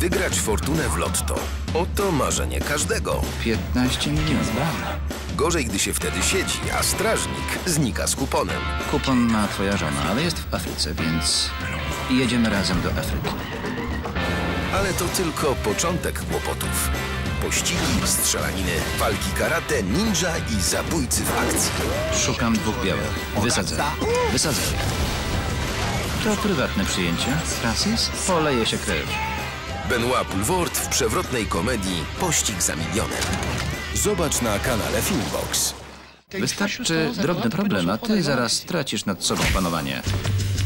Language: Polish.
Wygrać fortunę w lotto. Oto marzenie każdego. 15 milionów. Gorzej, gdy się wtedy siedzi, a strażnik znika z kuponem. Kupon ma twoja żona, ale jest w Afryce, więc jedziemy razem do Afryki. Ale to tylko początek kłopotów. Pościgi, strzelaniny, walki karate, ninja i zabójcy w akcji. Szukam 2 białych. Wysadzę. Wysadzę. To prywatne przyjęcie. Francis? Poleje się krew. Benoit Poulvord w przewrotnej komedii Pościg za milionem. Zobacz na kanale Filmbox. Wystarczy drobny problem, a ty zaraz tracisz nad sobą panowanie.